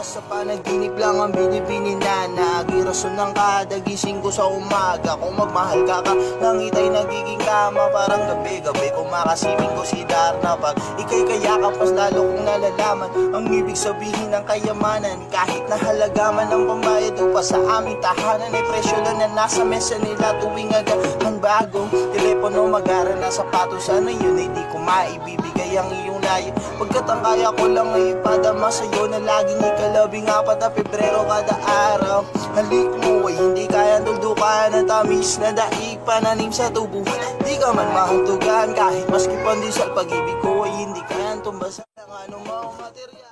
Sa panaginip lang ang binibini na nagirason ng kada gising ko sa umaga. Kung magmahal ka langit ay nagiging kama. Parang gabi-gabi kumakasiming ko si Darna. Pag ika'y kayakap mas lalo kong nalalaman ang ibig sabihin ng kayamanan. Kahit na halaga man ang pambayad upa sa aming tahanan, ay presyo lang na nasa mesa nila tuwing ang bagong telepono. Mag-ara na sapatos, sana yun ay di ko maibibigay ang iyong layo. Pagkat ang kaya ko lang ay ipadama sa'yo na laging ika-14 na Pebrero kada araw. Halik mo ay hindi kaya tuldukan ang tamis na daig pananim sa tubo. Di ka man mahantugan kahit maski pandesal, pag-ibig ko ay hindi kaya tumbasan ng anumang material.